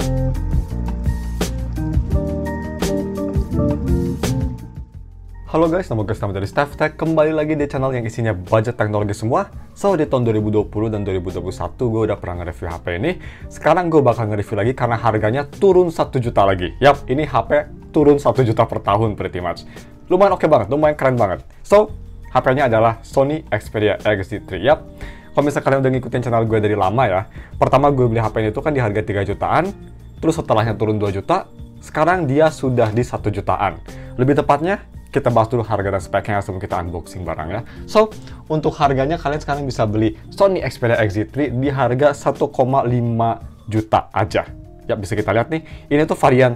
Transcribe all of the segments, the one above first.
Halo guys, nama gue Selamat dari Staff Tech. Kembali lagi di channel yang isinya budget teknologi semua. So, di tahun 2020 dan 2021 gue udah pernah nge-review HP ini. Sekarang gue bakal nge-review lagi karena harganya turun 1 juta lagi. Yap, ini HP turun 1 juta per tahun pretty much. Lumayan oke banget, lumayan keren banget. So, HP-nya adalah Sony Xperia XZ3. Yap, kalau misalnya kalian udah ngikutin channel gue dari lama ya, pertama gue beli HP ini tuh kan di harga 3 jutaan, terus setelahnya turun 2 juta, sekarang dia sudah di 1 jutaan. Lebih tepatnya, kita bahas dulu harga dan speknya sebelum kita unboxing barangnya. So, untuk harganya kalian sekarang bisa beli Sony Xperia XZ3 di harga 1,5 juta aja. Ya, bisa kita lihat nih, ini tuh varian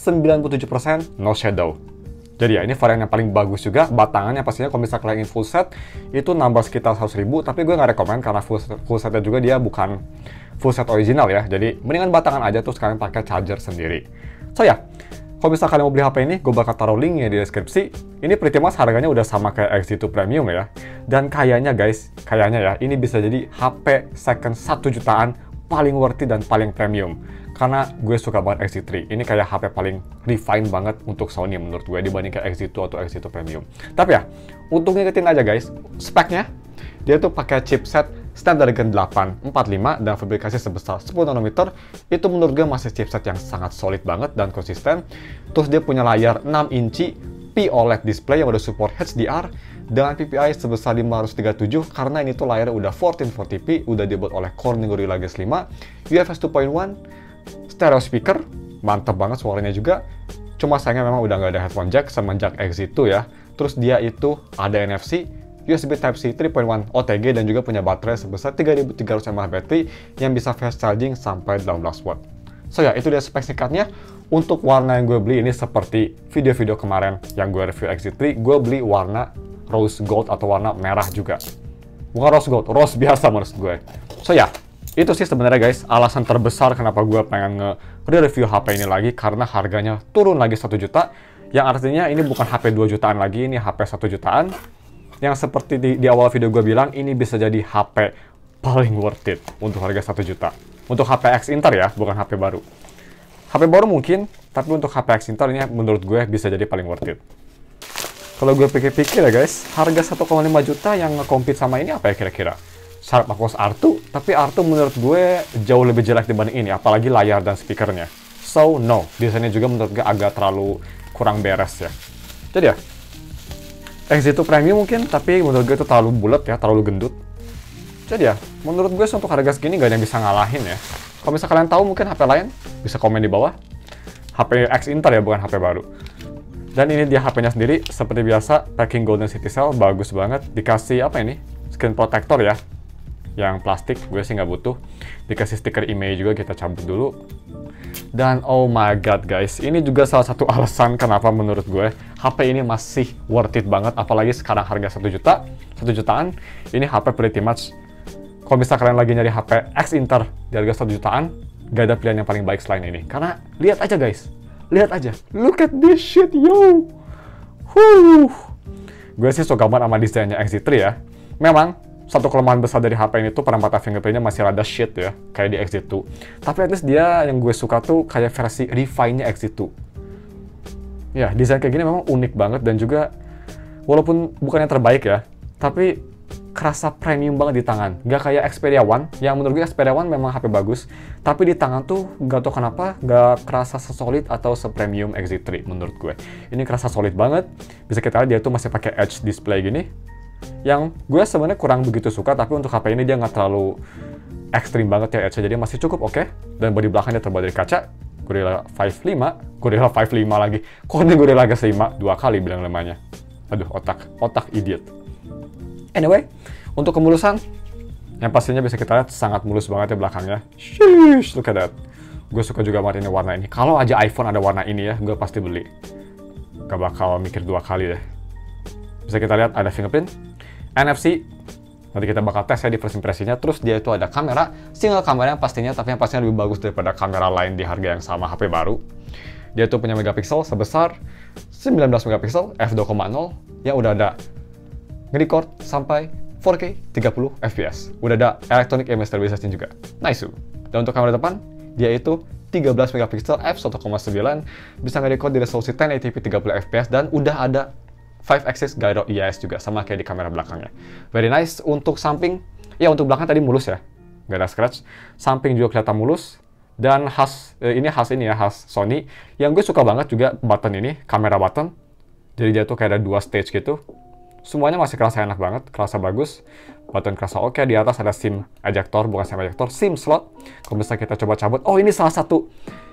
97% no shadow. Jadi ya, ini varian yang paling bagus juga. Batangannya pastinya kalau misalnya kalian ingin full set, itu nambah sekitar 100.000, tapi gue nggak rekomen karena full setnya juga dia bukan full set original ya. Jadi, mendingan batangan aja tuh sekarang pakai charger sendiri. So ya, kalau misalnya kalian mau beli HP ini, gue bakal taruh linknya di deskripsi. Ini pretty much harganya udah sama kayak XZ2 Premium ya. Dan kayaknya guys, ya, ini bisa jadi HP second 1 jutaan paling worth it dan paling premium. Karena gue suka banget XZ3. Ini kayak HP paling refine banget untuk Sony menurut gue dibanding kayak XZ2 atau XZ2 Premium. Tapi ya, untuk ngikutin aja guys, speknya, dia tuh pakai chipset Snapdragon 845 dan fabrikasi sebesar 10 nanometer. Itu menurut gue masih chipset yang sangat solid banget dan konsisten. Terus dia punya layar 6 inci POLED display yang udah support HDR dengan PPI sebesar 537 karena ini tuh layarnya udah 1440p, udah dibuat oleh Corning Gorilla Glass 5, UFS 2.1, stereo speaker, mantap banget suaranya juga. Cuma sayangnya memang udah nggak ada headphone jack semenjak XZ2 ya. Terus dia itu ada NFC, USB Type-C 3.1 OTG dan juga punya baterai sebesar 3300 mAh baterai yang bisa fast charging sampai 18 watt. So ya, itu dia spek singkatnya. Untuk warna yang gue beli ini seperti video-video kemarin yang gue review XZ3, gue beli warna rose gold atau warna merah juga. Bukan rose gold, rose biasa menurut gue. So ya, itu sih sebenarnya guys alasan terbesar kenapa gue pengen nge-review HP ini lagi, karena harganya turun lagi 1 juta. Yang artinya ini bukan HP 2 jutaan lagi, ini HP 1 jutaan. Yang seperti di awal video gue bilang, ini bisa jadi HP paling worth it untuk harga 1 juta. Untuk HP X Inter ya, bukan HP baru. HP baru mungkin, tapi untuk HP X Inter ini menurut gue bisa jadi paling worth it. Kalau gue pikir-pikir ya guys, harga 1,5 juta yang nge-compete sama ini apa ya kira-kira? Sharp Aquos R2, tapi R2 menurut gue jauh lebih jelek dibanding ini, apalagi layar dan speakernya. So no, desainnya juga menurut gue agak terlalu kurang beres ya. Jadi ya, XZ2 Premium mungkin, tapi menurut gue itu terlalu bulat ya, terlalu gendut. Jadi ya, menurut gue untuk harga segini gak ada yang bisa ngalahin ya. Kalau misalnya kalian tahu mungkin HP lain, bisa komen di bawah. HP X Inter ya, bukan HP baru. Dan ini dia HP-nya sendiri, seperti biasa, packing Golden City Cell, bagus banget. Dikasih apa ini? Screen protector ya, yang plastik, gue sih nggak butuh. Dikasih stiker IMEI juga, kita cabut dulu. Dan oh my god guys, ini juga salah satu alasan kenapa menurut gue HP ini masih worth it banget, apalagi sekarang harga 1 juta, 1 jutaan, ini HP pretty much. Kalau misalnya kalian lagi nyari HP X Inter di harga 1 jutaan, gak ada pilihan yang paling baik selain ini. Karena lihat aja guys, lihat aja, look at this shit yo. Gue sih suka banget sama desainnya XZ3 ya. Memang satu kelemahan besar dari HP ini tuh penempatan fingerprintnya masih rada shit ya, kayak di XZ2. Tapi at least dia yang gue suka tuh kayak versi refine-nya XZ2. Ya, desain kayak gini memang unik banget dan juga walaupun bukan yang terbaik ya, tapi kerasa premium banget di tangan. Gak kayak Xperia One, yang menurut gue Xperia One memang HP bagus, tapi di tangan tuh gak tau kenapa gak kerasa sesolid atau sepremium XZ3 menurut gue. Ini kerasa solid banget. Bisa kita lihat dia tuh masih pakai edge display gini, yang gue sebenarnya kurang begitu suka, tapi untuk HP ini dia nggak terlalu ekstrim banget ya edge-nya, jadi masih cukup oke. Dan bodi belakangnya terbuat dari kaca Gorilla 55 lagi, Corning Gorilla Glass 5, 2 kali bilang lemahnya. Aduh, otak idiot. Anyway, untuk kemulusan, yang pastinya bisa kita lihat sangat mulus banget ya belakangnya. Sheesh, look at that. Gue suka juga banget ini warna ini. Kalau aja iPhone ada warna ini ya, gue pasti beli. Gak bakal mikir 2 kali deh. Bisa kita lihat ada fingerprint, NFC, nanti kita bakal tes ya di first impression-nya. Terus dia itu ada kamera, single kamera yang pastinya, tapi yang pastinya lebih bagus daripada kamera lain di harga yang sama HP baru. Dia tuh punya megapiksel sebesar 19 megapiksel f2.0 yang udah ada nge-record sampai 4K 30 fps. Udah ada electronic image stabilization juga. Nice. Dan untuk kamera depan, dia itu 13 megapiksel f1.9, bisa nge-record di resolusi 1080p 30 fps, dan udah ada 5-axis gyro EIS juga, sama kayak di kamera belakangnya. Very nice. Untuk samping, ya untuk belakang tadi mulus ya, nggak ada scratch. Samping juga kelihatan mulus. Dan khas Sony. Yang gue suka banget juga button ini, kamera button. Jadi dia tuh kayak ada 2 stage gitu. Semuanya masih kerasa enak banget, kerasa bagus. Button kerasa oke. Di atas ada SIM ejector, bukan SIM ejector, SIM slot. Kalau bisa kita coba cabut. Oh, ini salah satu.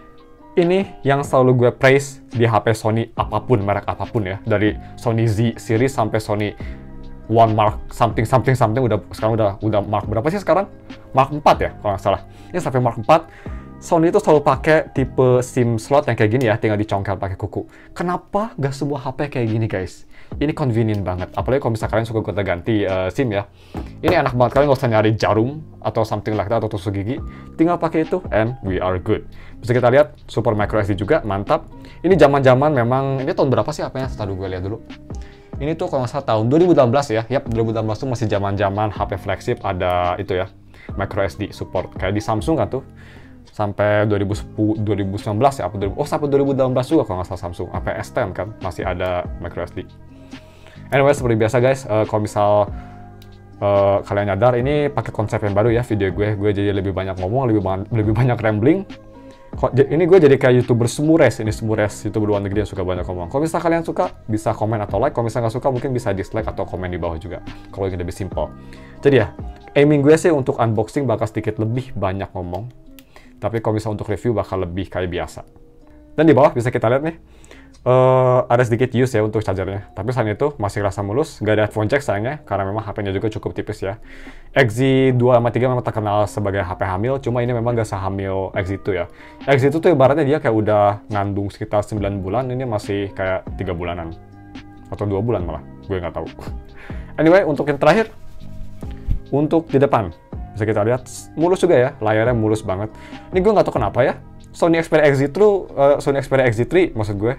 Ini yang selalu gue praise di HP Sony apapun, merek apapun ya. Dari Sony Z series sampai Sony One Mark something, sekarang udah Mark berapa sih sekarang? Mark 4 ya, kalau nggak salah. Ini sampai Mark 4. Sony itu selalu pakai tipe SIM slot yang kayak gini ya, tinggal dicongkel pakai kuku. Kenapa nggak semua HP kayak gini, guys? Ini convenient banget. Apalagi kalau misalnya kalian suka gonta-ganti SIM ya. Ini enak banget, kalian nggak usah nyari jarum atau something like that, atau tusuk gigi. Tinggal pakai itu, and we are good. Bisa kita lihat, super micro SD juga, mantap. Ini zaman-zaman memang, ini tahun berapa sih HP-nya? Setelah gue lihat dulu. Ini tuh kalau nggak salah tahun 2018 ya. Yap, 2018 tuh masih zaman-zaman HP flagship ada itu ya, micro SD support. Kayak di Samsung kan tuh. Sampai 2019 ya, sampai 2018 juga kalau nggak salah Samsung. Sampai S10 kan, masih ada micro SD. Anyway, seperti biasa guys, kalau misal kalian nyadar, ini pakai konsep yang baru ya video gue jadi lebih banyak ngomong, lebih banyak rambling. Ini gue jadi kayak YouTuber Semures, YouTuber luar negeri yang suka banyak ngomong. Kalau misalnya kalian suka, bisa komen atau like. Kalau misalnya nggak suka, mungkin bisa dislike atau komen di bawah juga, kalau ingin lebih simple. Jadi ya, aiming gue sih untuk unboxing bakal sedikit lebih banyak ngomong. Tapi kalau misalnya untuk review bakal lebih kayak biasa. Dan di bawah bisa kita lihat nih, ada sedikit use ya untuk chargernya. Tapi selain itu masih rasa mulus, nggak ada headphone jack sayangnya, karena memang HP-nya juga cukup tipis ya. XZ253 memang terkenal sebagai HP hamil, cuma ini memang nggak sehamil XZ2 ya. XZ2 tuh ibaratnya dia kayak udah ngandung sekitar 9 bulan, ini masih kayak 3 bulanan. Atau 2 bulan malah, gue nggak tahu. Anyway, untuk yang terakhir, untuk di depan. Bisa kita lihat, mulus juga ya, layarnya mulus banget. Ini gue nggak tahu kenapa ya, Sony Xperia XZ3, maksud gue,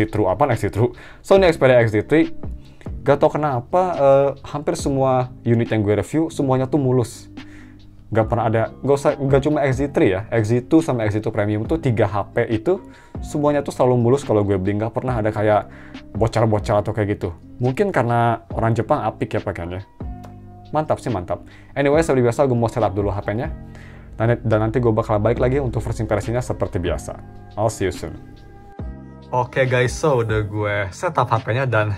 Sony Xperia XZ3, gak tau kenapa, hampir semua unit yang gue review, semuanya tuh mulus. Gak pernah ada, gak cuma XZ3 ya, XZ2 sama XZ2 Premium tuh 3 HP itu, semuanya tuh selalu mulus kalau gue beli, gak pernah ada kayak bocor-bocor atau kayak gitu. Mungkin karena orang Jepang apik ya pakainya. Mantap sih, mantap. Anyway, seperti biasa gue mau setup dulu HP-nya. Dan nanti gue bakal balik lagi untuk first impression-nya seperti biasa. I'll see you soon. Oke guys, so udah gue setup HP-nya dan...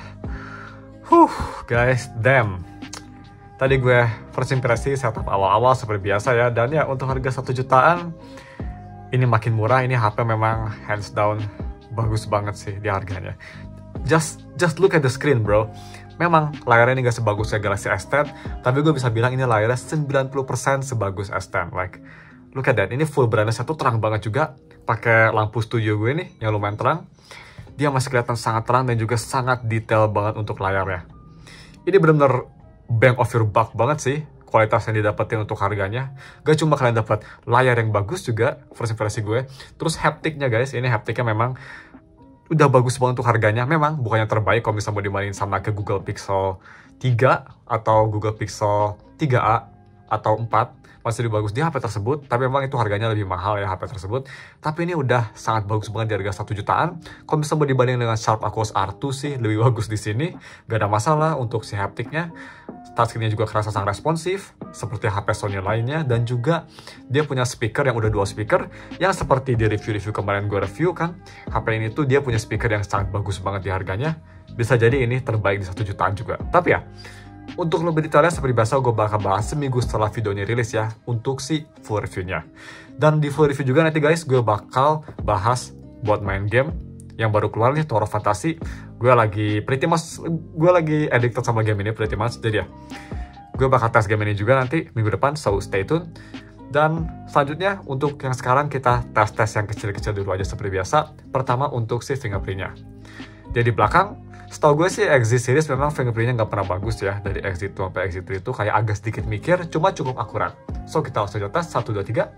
guys, damn. Tadi gue first impression setup awal-awal seperti biasa ya. Dan ya, untuk harga 1 jutaan, ini makin murah. Ini HP memang hands down bagus banget sih di harganya. Just look at the screen, bro. Memang layarnya ini gak sebagus kayak Galaxy S10, tapi gue bisa bilang ini layarnya 90% sebagus S10. Like, look at that. Ini full brightness-nya tuh terang banget juga. Pakai lampu studio gue nih, yang lumayan terang. Dia masih kelihatan sangat terang dan juga sangat detail banget untuk layarnya. Ini bener-bener bang of your buck banget sih, kualitas yang didapetin untuk harganya. Gak cuma kalian dapat layar yang bagus juga, versi gue. Terus haptiknya guys, ini haptiknya memang udah bagus banget untuk harganya. Memang bukannya terbaik kalau misalnya mau dibandingin sama ke Google Pixel 3 atau Google Pixel 3a atau 4, masih lebih bagus di HP tersebut, tapi memang itu harganya lebih mahal ya HP tersebut. Tapi ini udah sangat bagus banget di harga 1 jutaan. Kalau misalnya mau dibandingin dengan Sharp Aquos R2 sih lebih bagus di sini, gak ada masalah untuk si haptiknya. Touchscreen-nya juga kerasa sangat responsif seperti HP Sony lainnya, dan juga dia punya speaker yang udah 2 speaker yang seperti di review-review kemarin gue review kan. HP ini tuh dia punya speaker yang sangat bagus banget di harganya. Bisa jadi ini terbaik di 1 jutaan juga. Tapi ya, untuk lebih detailnya seperti biasa gue bakal bahas seminggu setelah videonya rilis ya, untuk si full review-nya. Dan di full review juga nanti guys, gue bakal bahas buat main game yang baru keluar nih, Tower of Fantasy. Gue lagi addicted sama game ini pretty much. Jadi ya, gue bakal tes game ini juga nanti minggu depan, so stay tune. Dan selanjutnya untuk yang sekarang kita tes yang kecil-kecil dulu aja seperti biasa. Pertama untuk si fingerprint-nya. Jadi belakang, setahu gue sih XZ series memang fingerprint-nya nggak pernah bagus ya. Dari XZ2 sampai XZ3 itu kayak agak sedikit mikir, cuma cukup akurat. So kita langsung aja tes, 1, 2, 3.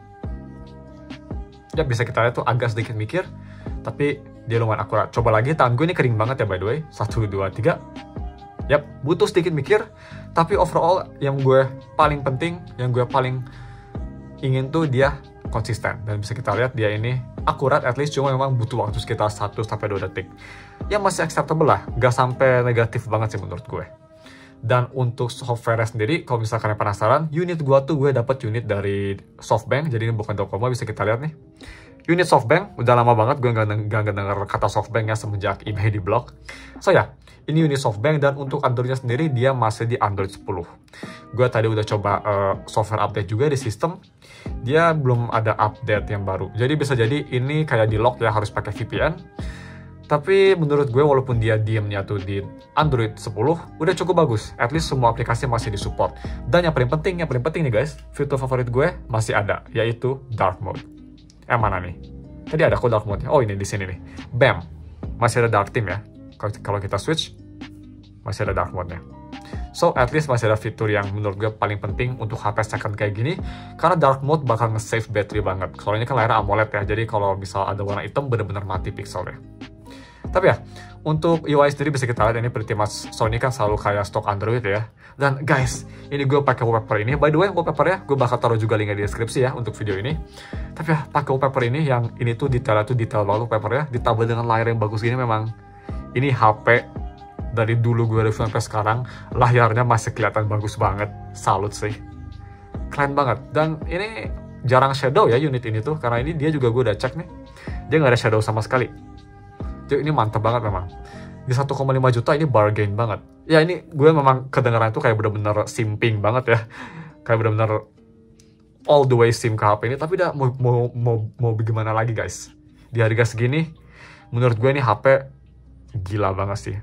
Ya bisa kita lihat tuh agak sedikit mikir, tapi dia lumayan akurat. Coba lagi, tangan gue ini kering banget ya by the way. 1, 2, 3. Yap, butuh sedikit mikir. Tapi overall yang gue paling penting, yang gue paling ingin tuh dia konsisten. Dan bisa kita lihat dia ini akurat at least, cuma memang butuh waktu sekitar 1-2 detik. Ya masih acceptable lah, gak sampai negatif banget sih menurut gue. Dan untuk software sendiri, kalau misalkan kalian penasaran, unit gue dapat unit dari SoftBank, jadi ini bukan Docomo, bisa kita lihat nih. Unit SoftBank, udah lama banget gue nggak denger kata SoftBank ya semenjak eBay di blog. So ya, ini unit SoftBank, dan untuk Androidnya sendiri dia masih di Android 10. Gue tadi udah coba software update juga di sistem, dia belum ada update yang baru. Jadi bisa jadi ini kayak di lock ya, harus pakai VPN. Tapi menurut gue walaupun dia diemnya tuh di Android 10, udah cukup bagus. At least semua aplikasi masih disupport. Dan yang paling penting nih guys, fitur favorit gue masih ada, yaitu Dark Mode. Mana nih? Tadi ada kok Dark Mode-nya. Oh ini di sini nih. Bam! Masih ada Dark Theme ya. Kalau kita switch, masih ada Dark Mode-nya. So, at least masih ada fitur yang menurut gue paling penting untuk HP second kayak gini. Karena Dark Mode bakal nge-save battery banget. Soalnya kan layarnya AMOLED ya, jadi kalau misal ada warna hitam, bener-bener mati pixelnya. Tapi ya, untuk UI sendiri bisa kita lihat ini pretty much Sony kan selalu kayak stok Android ya. Dan guys, ini gue pakai wallpaper ini. By the way, wallpapernya gue bakal taruh juga linknya di deskripsi ya untuk video ini. Tapi ya, pakai wallpaper ini yang ini tuh detail banget wallpapernya. Ditambah dengan layar yang bagus gini, memang ini HP dari dulu gue review sampai sekarang, layarnya masih kelihatan bagus banget. Salut sih. Keren banget. Dan ini jarang shadow ya unit ini tuh, karena ini dia juga gue udah cek nih. Dia nggak ada shadow sama sekali. Jadi ini mantap banget memang. Di 1,5 juta ini bargain banget. Ya ini gue memang kedengaran itu kayak bener-bener simping banget ya. Kayak bener-bener all the way sim ke HP ini. Tapi udah mau bagaimana lagi guys. Di harga segini, menurut gue ini HP gila banget sih.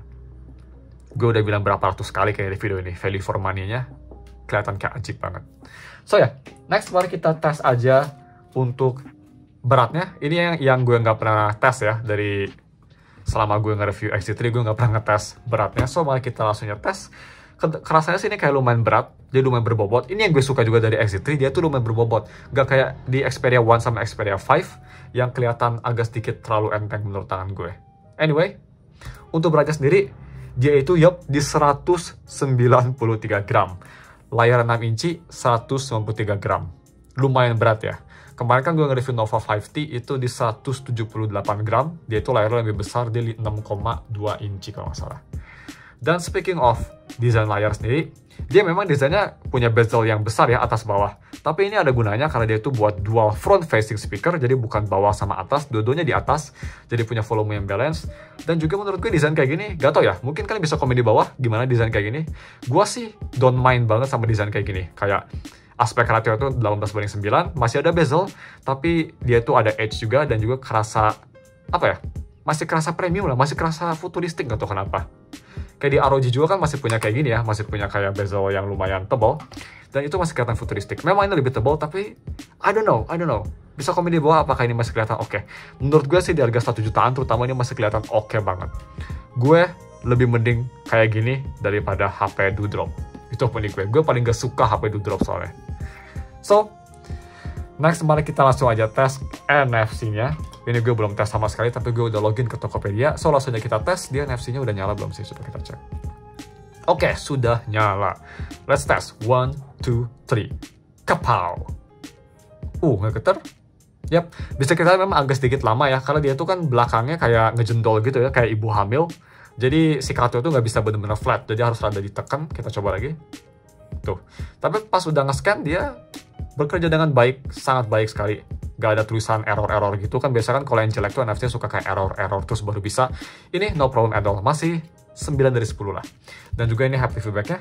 Gue udah bilang berapa ratus kali kayak di video ini. Value for money-nya kelihatan kayak ajib banget. So ya, next mari kita tes aja untuk beratnya. Ini yang gue nggak pernah tes ya dari selama gue nge-review X3, gue nggak pernah ngetes beratnya. So, mari kita langsung tes. Kerasanya sih ini kayak lumayan berat, jadi lumayan berbobot. Ini yang gue suka juga dari X3, dia tuh lumayan berbobot. Gak kayak di Xperia 1 sama Xperia 5, yang kelihatan agak sedikit terlalu enteng menurut tangan gue. Anyway, untuk beratnya sendiri, dia itu di 193 gram. Layar 6 inci, 193 gram. Lumayan berat ya. Kemarin kan gue nge-review Nova 5T itu di 178 gram. Dia itu layarnya lebih besar, di 6,2 inci kalau nggak salah. Dan speaking of desain layar sendiri, dia memang desainnya punya bezel yang besar ya, atas bawah. Tapi ini ada gunanya karena dia itu buat dual front facing speaker, jadi bukan bawah sama atas, dua-duanya di atas. Jadi punya volume yang balance. Dan juga menurut gue desain kayak gini, gak tau ya, mungkin kalian bisa komen di bawah gimana desain kayak gini. Gua sih don't mind banget sama desain kayak gini. Kayak aspek ratio itu 18:9, masih ada bezel, tapi dia tuh ada edge juga, dan juga kerasa, apa ya, masih kerasa premium lah, masih kerasa futuristik, gak tau kenapa. Kayak di ROG juga kan masih punya kayak gini ya, masih punya kayak bezel yang lumayan tebal, dan itu masih kelihatan futuristik. Memang ini lebih tebal, tapi I don't know. Bisa komen di bawah apakah ini masih kelihatan oke. Menurut gue sih di harga 1 jutaan, terutama ini masih kelihatan oke banget. Gue lebih mending kayak gini daripada HP Doodrop. Itu opini gue paling gak suka HP Doodrop soalnya. So, next mari kita langsung aja tes NFC-nya. Ini gue belum tes sama sekali, tapi gue udah login ke Tokopedia. So, langsung aja kita tes, dia NFC-nya udah nyala belum sih? Coba kita cek. Oke, sudah nyala. Let's test. 1, 2, 3. Kapow! Nggak getar? Yap, bisa kita memang agak sedikit lama ya, karena dia tuh kan belakangnya kayak ngejendol gitu ya, kayak ibu hamil. Jadi si kartu itu nggak bisa bener-bener flat, jadi harus rada ditekan. Kita coba lagi. Tuh. Tapi pas udah nge-scan, dia bekerja dengan baik, sangat baik sekali. Gak ada tulisan error-error gitu kan. Biasanya kan kalau yang jelek tuh NFC suka kayak error-error terus baru bisa. Ini no problem at all. Masih 9 dari 10 lah. Dan juga ini haptic feedback-nya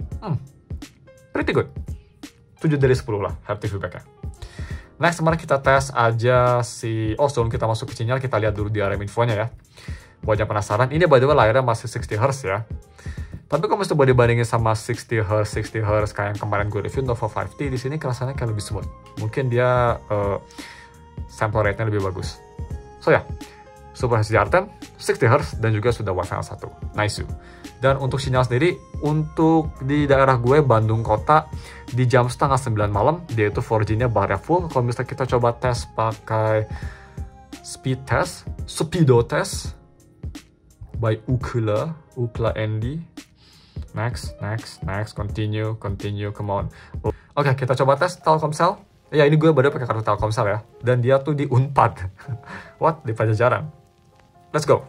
pretty good. 7 dari 10 lah haptic feedback-nya. Next, mari kita tes aja sebelum kita masuk ke sinyal, kita lihat dulu di DRM infonya ya. Buat yang penasaran, ini by the way layarnya masih 60 Hz ya. Tapi kalau coba dibandingin sama 60 Hz kayak yang kemarin gue review Nova 5T, di sini kerasanya kayak lebih smooth. Mungkin dia sample rate-nya lebih bagus. So ya, Super HDR 10, 60 Hz, dan juga sudah Wi-Fi L1. Nice. Dan untuk sinyal sendiri, untuk di daerah gue, Bandung Kota, di jam setengah 9 malam, dia itu 4G-nya barnya full. Kalau misalnya kita coba tes pakai speedo test by Ookla ND. Next, continue, come on. Oke, kita coba tes Telkomsel. Ya ini gue baru pakai kartu Telkomsel ya, dan dia tuh di Unpad. What? Di Pajajaran. Let's go.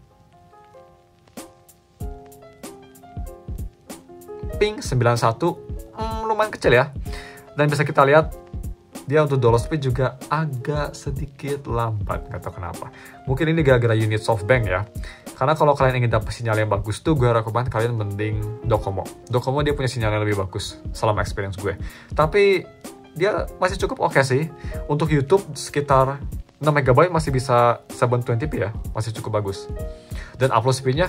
Ping 91, lumayan kecil ya. Dan bisa kita lihat dia untuk download speed juga agak sedikit lambat, nggak tahu kenapa. Mungkin ini gara-gara unit SoftBank ya. Karena kalau kalian ingin dapat sinyal yang bagus tuh, gue rekomend kalian mending Docomo. Docomo dia punya sinyal yang lebih bagus selama experience gue. Tapi dia masih cukup oke sih. Untuk YouTube sekitar 6 MB masih bisa 720p ya, masih cukup bagus. Dan upload speednya,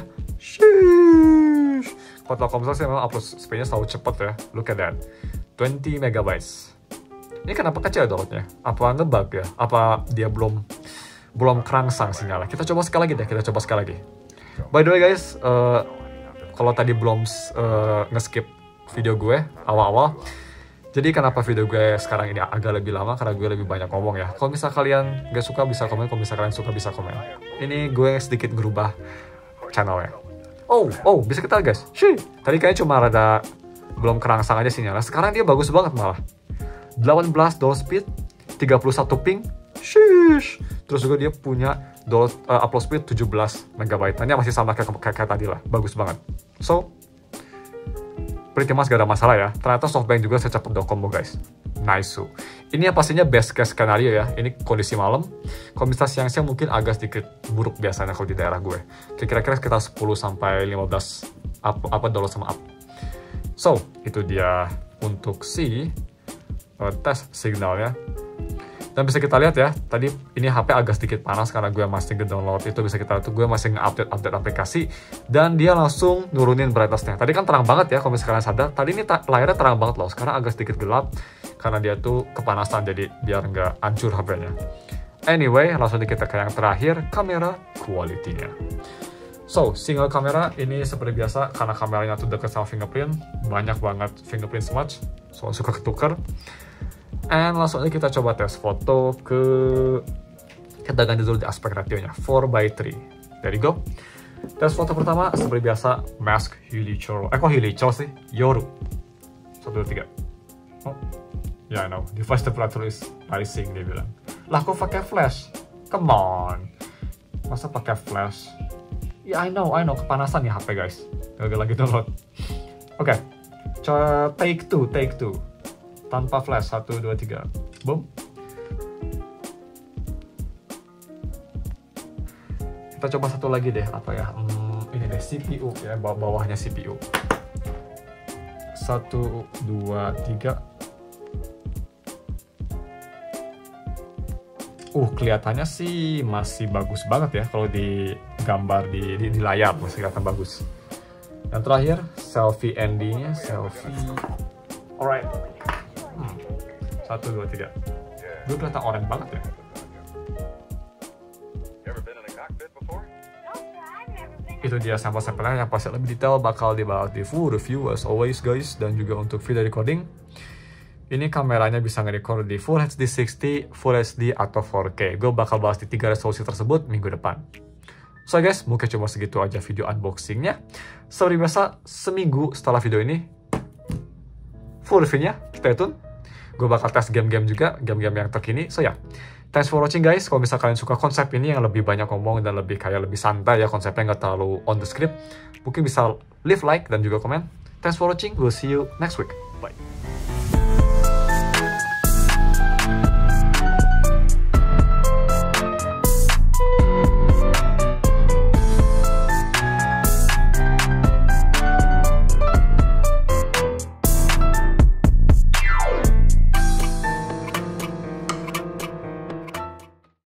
sheesh. Kalau Telkomsel sih memang upload speednya selalu cepat ya. Look at that, 20 MB. Ini kenapa kecil downloadnya? Apa ngebug ya? Apa dia belum kerangsang sinyalnya? Kita coba sekali lagi deh, kita coba sekali lagi. By the way guys, kalau tadi belum nge-skip video gue awal-awal, jadi kenapa video gue sekarang ini agak lebih lama? Karena gue lebih banyak ngomong ya. Kalau misal kalian gak suka bisa komen, kalau misal kalian suka bisa komen. Ini gue sedikit ngerubah channelnya. Oh, bisa kita guys. Shih, tadi kayaknya cuma rada belum kerangsang aja sinyalnya. Sekarang dia bagus banget malah. 18 download speed, 31 ping, sheesh. Terus juga dia punya upload speed 17 MB. Ini masih sama kayak tadi lah, bagus banget. So, pretty much gak ada masalah ya. Ternyata SoftBank juga secepat Docomo guys. Nice. Ini yang pastinya best case scenario ya. Ini kondisi malam. Kalau misalnya siang-siang mungkin agak sedikit buruk biasanya kalau di daerah gue. Kira-kira sekitar 10 sampai 15 download sama up. So, itu dia untuk si tes signalnya. Dan bisa kita lihat ya, tadi ini HP agak sedikit panas karena gue masih nge-download itu. Bisa kita lihat tuh gue masih nge-update aplikasi, dan dia langsung nurunin brightness-nya. Tadi kan terang banget ya, kalau misalnya kalian sadar. Tadi ini layarnya terang banget loh, sekarang agak sedikit gelap karena dia tuh kepanasan, jadi biar nggak hancur HP-nya. Anyway, langsung kita ke yang terakhir, kamera quality-nya. So, single kamera ini seperti biasa, karena kameranya tuh deket sama fingerprint, banyak banget fingerprint smudge, so suka ketuker. And langsung aja kita coba tes foto kita ganti dulu di aspek ratio-nya, 4:3. There you go. Tes foto pertama, seperti biasa, mask Hilichoro. Kok Hilichoro sih? Yoru. 1, 2, 3. Oh, yeah, I know. Device temperature is rising, dia bilang. Lah, kok pakai flash? Come on. Masa pakai flash? Ya, I know. Kepanasan ya HP, guys. Gagal lagi download. Oke. Coba take two. Tanpa flash, 1, 2, 3. Boom. Kita coba satu lagi deh, apa ya? Ini deh, CPU ya, bawahnya CPU. 1, 2, 3. Kelihatannya sih masih bagus banget ya kalau di gambar di layar, masih kelihatan bagus. Dan terakhir, selfie endingnya, selfie. Alright. 1, 2, 3. Gue kelihatan orange banget ya. Itu dia sampel-sampelnya, yang pasti lebih detail bakal dibahas di full review as always guys. Dan juga untuk video recording, ini kameranya bisa nge-record di Full HD 60, Full HD, atau 4K. Gue bakal bahas di 3 resolusi tersebut minggu depan. So guys, mungkin cuma segitu aja video unboxingnya. Seperti biasa, seminggu setelah video ini, full reviewnya, stay tune. Gue bakal tes game-game juga, game-game yang terkini. So ya, thanks for watching guys. Kalau misalnya kalian suka konsep ini yang lebih banyak ngomong dan lebih santai ya, konsepnya nggak terlalu on the script, mungkin bisa leave like dan juga komen. Thanks for watching, we'll see you next week. Bye.